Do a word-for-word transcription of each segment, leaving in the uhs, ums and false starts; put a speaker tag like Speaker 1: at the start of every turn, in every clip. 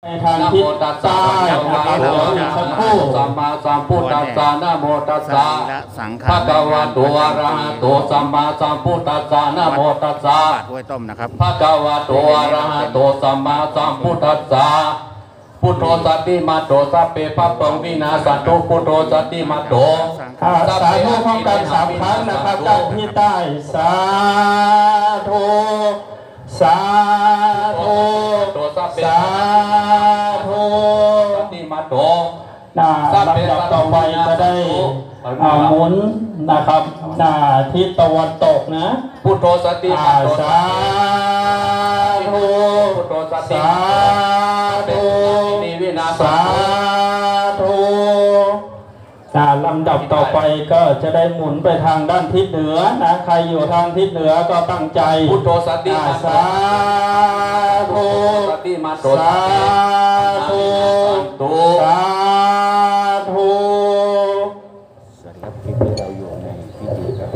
Speaker 1: ทางทิศใต้นะครับเดี๋ยวอีกสักครู่สัมมาสัมพุทธัสสะนะโมตัสสะภะคะวะโตอะระหะโตสัมมาสัมพุทธัสสะนะโมตัสสะภะคะวะโตอะระหะโตสัมมาสัมพุทธัสสะพุทโธสัตติมาโตสัพเพปัปปังวินาศตุพุทโธสัตติมาโตสาธุพร้อมกันสามครั้งนะครับด้านที่ใต้สาธุสาธุสาธุที่มาโตนะลำดับต่อไปจะได้หมุนนะครับนะทิศตะวันตกนะพุทโธสติมาโตสาธุพุทโธสติสาธุสาธุนะลำดับต่อไปก็จะได้หมุนไปทางด้านทิศเหนือนะใครอยู่ทางทิศเหนือก็ตั้งใจพุทโธสติมาสาธุสติมาโตสาธุสาธุสวัสดีครับที่เราอยู่ในพิธีครับ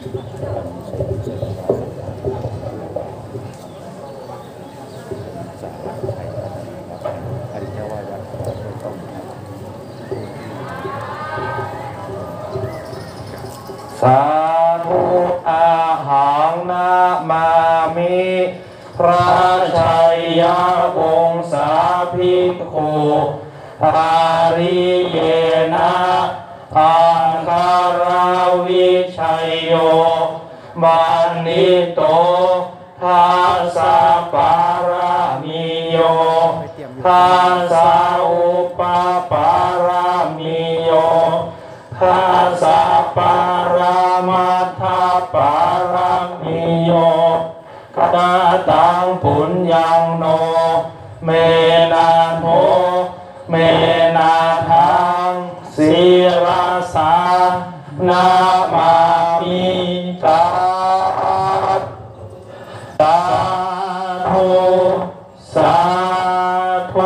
Speaker 1: สาธุอาหังนามามิพระชัยยะวงศาภิกขุอาริเยนะอังคาราวิชัยโยมานิโตทัสสะปารามิโยทัสสะอุปปารามิโยทัสสะปารามัทธปารามิโยกตาตังปุญญังโนเมนาโทเมนาทังศิรสานามามิกาสาธุสาธุ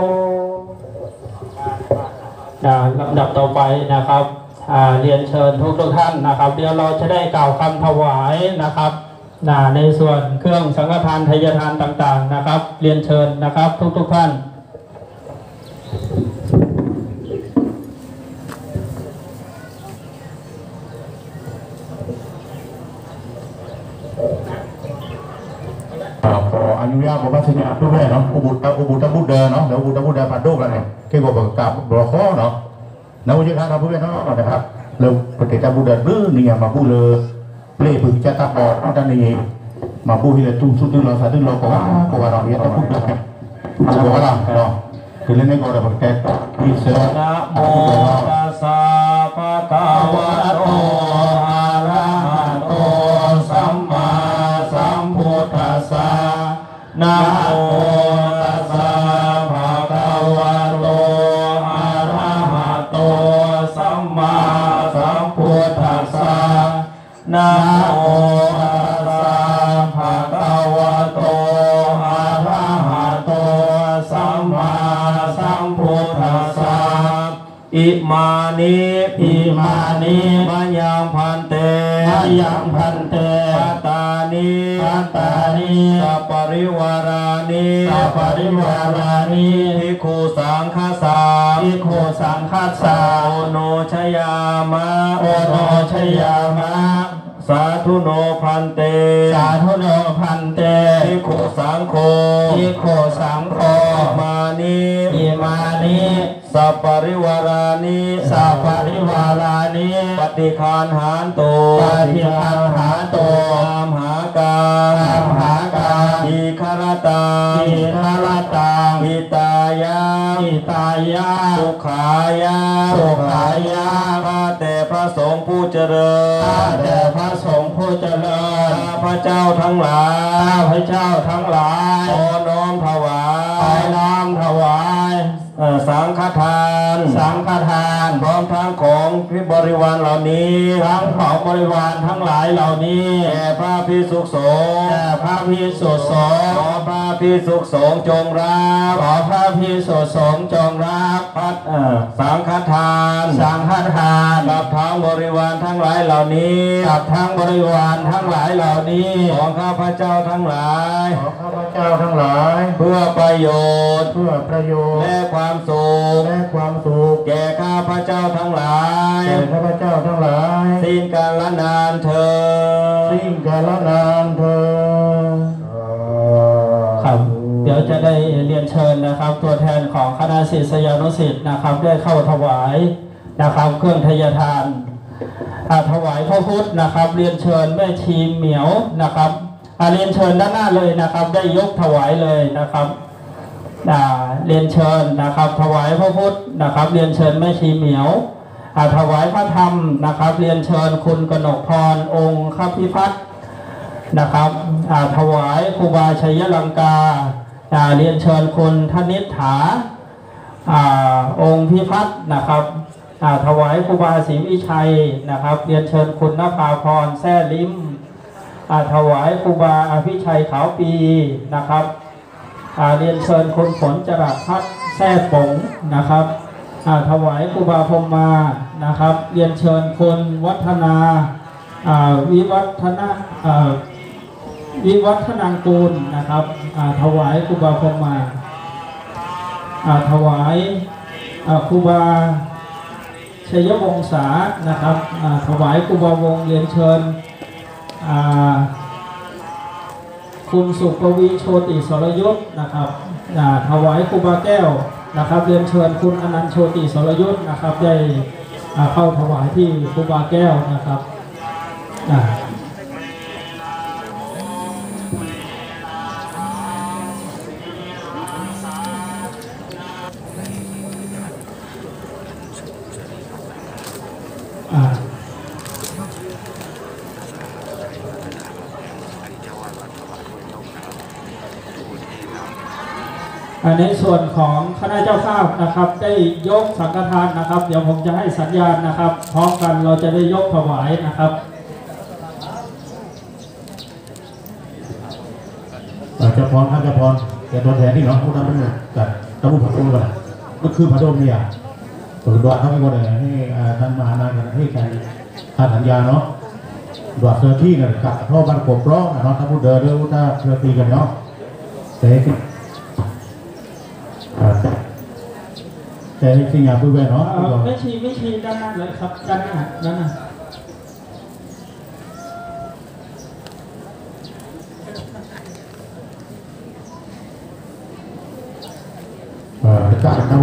Speaker 1: ลำดับต่อไปนะครับเรียนเชิญทุกทุกท่านนะครับเดี๋ยวเราจะได้กล่าวคำถวายนะครับในส่วนเครื่องสังฆทานทายทานต่างๆนะครับเรียนเชิญนะครับทุกทุกท่าน
Speaker 2: ขออนุญาตบอกว่าสัญญาทุกแม่เนาะอุบุตอุบุตบุตรเดินเนาะแล้วอุบุตบุตรเดินผ่านโลกแล้วเนี่ยเกี่ยวกับกับบล็อกข้อเนาะนักวิชาการเราพูดไปเนาะนะครับเราปฏิจจบุตรเดินบื้อนี่มาพูดเลยเปลี่ยนพึ่งจะตัดบอดด้านนี้มาพูดที่เราตุ้มสุดที่เราสาธิตเราก็ว่าก็ว่าเราเนี่ยต้องพูดแบบเราบอกว่าเราเนาะคือเรื่องนี้ก็เราประกาศที่เสนานะโมตัสสะภะคะวะโตอะระหะโตสัมมาสัมพุทธัสสะนะโมตัสสะภะคะวะโตอะระหะโตสัมมาสัมพุทธัสสะนะโมตัสสะภะคะวะโตอะระหะโตสัมมาสัมพุทธัสสะอิมานิอิมานิมะยังพันเตมะยังพันเตปัตตานิปัตตานิสัพปริวารานิสัพปริวารานิภิกขุสังฆสาภิกขุสังฆสาโอโนชยามะโอโนชยามะสาธุโนพันเตสาธุโนพันเตภิกขุสังโฆภิกขุสังโฆมานิอิมานิสัพปริวารานิสัพปริวารานิปฏิคานหานโตปฏิคานหานโตตามหากาตามหากาอิคารตาอิคารตาอิตายาอิตายาสุขายาสุขายาข้าแต่พระสงฆ์ผู้เจริญข้าแต่พระสงฆ์ผู้เจริญข้าพระเจ้าทั้งหลายข้าพระเจ้าทั้งหลายขอน้อมถวายขอน้อมถวายสังฆทานสังฆทานพร้อ
Speaker 1: ร้อมทั้งของพิบริวารเหล่านี้ทั้งของบริวารทั้งหลายเหล่านี้แด่พระภิกษุสงฆ์แด่พระภิกษุสงฆ์ขอพระภิกษุสงฆ์จงรับขอพระภิกษุสงฆ์จงรับพัดสังฆทานสังฆทานกับทั้งบริวารทั้งหลายเหล่านี้กับทั้งบริวารทั้งหลายเหล่านี้ของข้าพเจ้าทั้งหลาย
Speaker 2: ของข้าพเจ้าทั้งหลาย
Speaker 1: เพื่อประโยชน์
Speaker 2: เพื่อประโยชน์
Speaker 1: และความสุข
Speaker 2: และความสุข
Speaker 1: แก่ข้าพเจ้าทั้งหลาย
Speaker 2: แก่ข้าพเจ้าทั้งหลาย
Speaker 1: สิ้นกาลนานเถิด
Speaker 2: สิ้นกาลนานเถิด
Speaker 3: ครับเดี๋ยวจะได้เรียนเชิญนะครับตัวแทนของคณะศิษยานุศิษย์นะครับได้เข้าถวายนะครับเครื่องทยทานถวายพระพุทธนะครับเรียนเชิญแม่ชีเหมียวนะครับเรียนเชิญด้านหน้าเลยนะครับได้ยกถวายเลยนะครับเรียนเชิญนะครับถวายพระพุทธนะครับเรียนเชิญแม่ชีเหมียวถวายพระธรรมนะครับเรียนเชิญคุณกนกพรองค์ข้าพิพัฒน์นะครับถวายครูบาชัยลังกาเรียนเชิญคุณธนิษฐาองค์พิพัฒน์นะครับถวายครูบาศรีวิชัยนะครับเรียนเชิญคุณนภาพรแซ่ลิ้มถวายครูบาอภิชัยขาวปีนะครับเรียนเชิญคุณฝนจรัสพัฒน์แซ่ปงนะครับถวายครูบาพรหมานะครับเรียนเชิญคุณวัฒนาวิวัฒนาวิวัฒนังกูลนะครับถวายครูบาพรหมาถวายครูบาชัยวงศานะครับถวายครูบาวงเรียนเชิญคุณสุปวีโชติสรยุทธนะครับถวายครูบาแก้วนะครับเรียนเชิญคุณอนันต์โชติสรยุทธนะครับได้เข้าถวายที่ครูบาแก้วนะครับในส่วนของคณะเจ้าภาพนะครับได้ยกสังฆทานนะครับเดี๋ยวผมจะให้สัญญาณนะครับพร้อมกันเราจะได้ยกถวายนะครับ
Speaker 2: เจ้าพรท่านเจ้าพรแกตัวแทนนี่เนาะผู้นำเป็นกับตะบุผักตัวกันก็คือพระโดมเนี่ยตัวดวงเขาไม่หมดเลยให้ท่านมหานายให้การท่านสัญญาเนาะดวงเสือที่เนี่ยกับท่อบันกบร้องเนาะถ้าพูดเดินเรื่องถ้าเสือตีกันเนาะแต่แต่ที่งานพูดไปเนาะ
Speaker 3: ไม่ชีไม่ชีด้านหน้าเลยครับด้านหน้าด้านหน้า
Speaker 2: เอ่อการนั่ง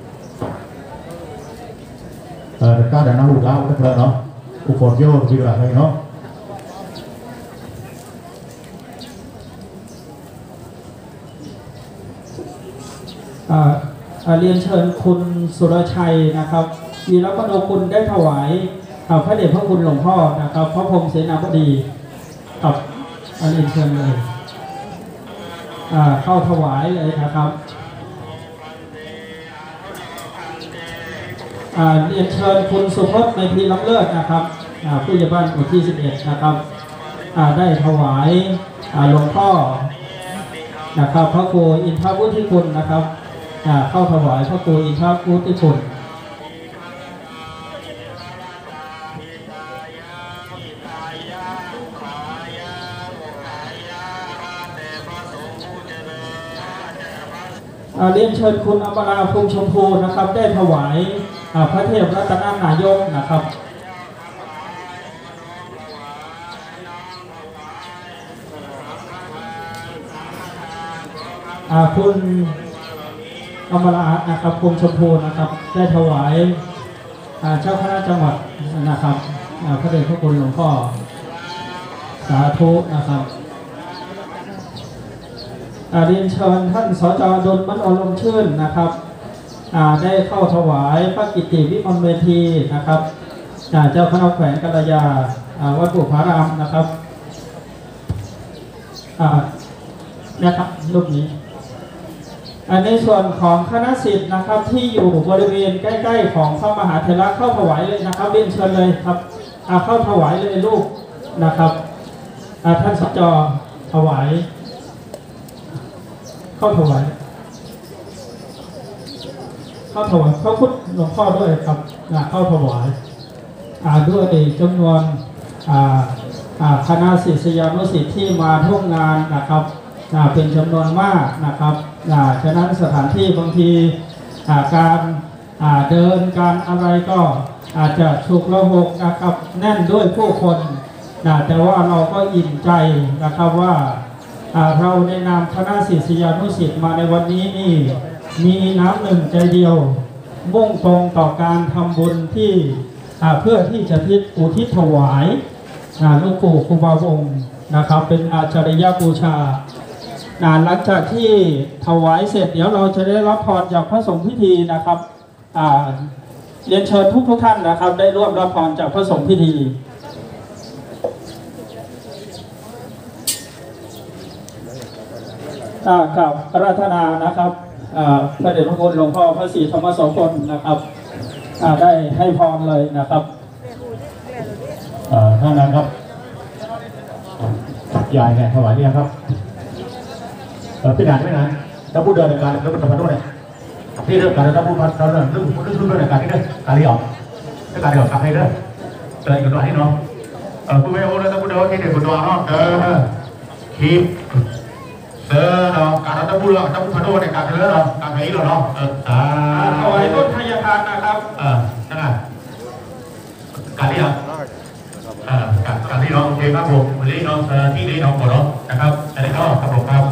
Speaker 2: เอ่อการนั่งหุ่นเล่าก็เถอะเนาะอุปกรณ์โยนที่อะไรเนาะ
Speaker 3: เรียนเชิญคุณสุรชัยนะครับมีรับประโดคุณได้ถวายพระเดชพระคุณหลวงพ่อนะครับพระพรหมเสนาบดีกับเรียนเชิญเลยเข้าถวายเลยนะครับเรียนเชิญคุณสุพจน์ในพีล้ำเลิศนะครับผู้ใหญ่บ้านหมู่ที่สิบเอ็ดนะครับได้ถวายหลวงพ่อนะครับพระครูอินทวุฒิคุณนะครับเข้าถวายพระครูอินทวุฒิคุณเรียนเชิญคุณอมราภูมิชมพูนะครับได้ถวายพระเทพรัตนนายกนะครับคุณอมรานะครับภูมิชมพูนะครับได้ถวายเจ้าคณะจังหวัดนะครับพระเดชพระคุณหลวงพ่อสาธุนะครับเรียนเชิญท่านสจ.ดลมันอารมณ์ชื่นนะครับได้เข้าถวายพระกิตติวิมลเวทีนะครับเจ้าคณะแขวงกัลยาวัดบุพารามนะครับนะครับรูปนี้อันในส่วนของคณะศิษย์นะครับที่อยู่บริเวณใกล้ๆของพระมหาเถระเข้าถวายเลยนะครับเรียนเชิญเลยครับเข้าถวายเลยลูกนะครับท่านสจถวายเข้าถวายเข้าถวายพระพุทธหลวงพ่อด้วยครับเข้าถวายด้วยจำนวนคณะศิษยานุศิษย์ที่มาร่วมงานนะครับเป็นจำนวนมากนะครับฉะนั้นสถานที่บางทีการเดินการอะไรก็อาจจะฉุกละหกนะครับแน่นด้วยผู้คนแต่ว่าเราก็อิ่มใจนะครับว่าเราในนามคณะศิษยานุศิษย์มาในวันนี้นี่มีน้ำหนึ่งใจเดียวมุ่งตรงต่อการทำบุญที่เพื่อที่จะทิศอุทิศถวายหลวงปู่ครูบาวงศ์นะครับเป็นอาจารยบูชาหลังจากที่ถวายเสร็จเดี๋ยวเราจะได้รับพรจากพระสงฆ์พิธีนะครับเรียนเชิญทุกทุกท่านนะครับได้ร่วมรับพรจากพระสงฆ์พิธีกับอาราธนานะครับพระเดชพระคุณหลวงพ่อพระศรีธรรมโสพลนะครับได้ให้พรเลยนะครับ
Speaker 2: ท่านนั้นครับยายเนี่ยถวายเนี่ยครับพี่นานพี่นานถ้าพูดเดินในการแล้วมันจะมาด้วยที่เรื่องการถ้าพูดมาเราเรื่องเรื่องเรื่องเรื่องในการที่เรื่องการเลี้ยงในการเลี้ยงกับใครเรื่องอะไรกันตัวให้น้องเออพูดไม่โอ้เลยถ้าพูดเดินที่เด็กคนตัวเนาะเออคีบเออเนาะการถ้าพูดเราถ้าพูดมาด้วยในการเรื่องเราการไหนเราเนาะเอออ่า
Speaker 3: ถวายต้นทายทานนะครับ
Speaker 2: เออนั่นไงการเลี้ยงเอ่อการการที่น้องโอเคครับผมวันนี้น้องที่นี้น้องขอร้องนะครับอะไรก็ครับผมครับ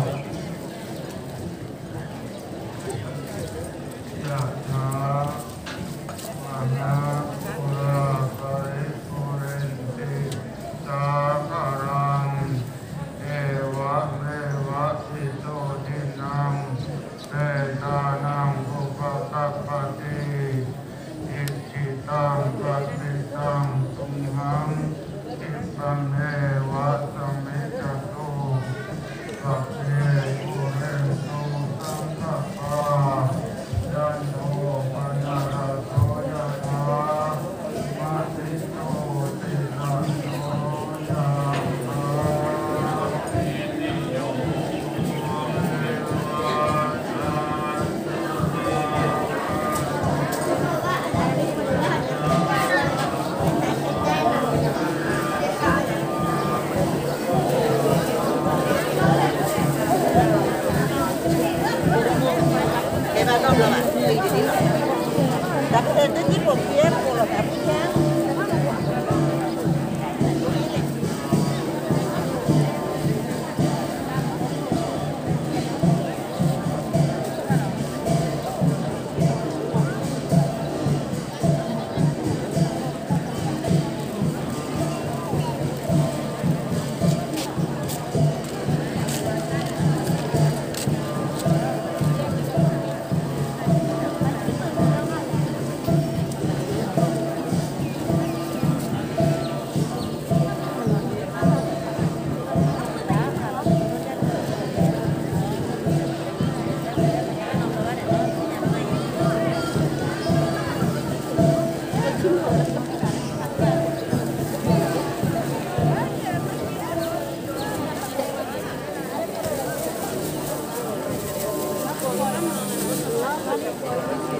Speaker 4: Thank you.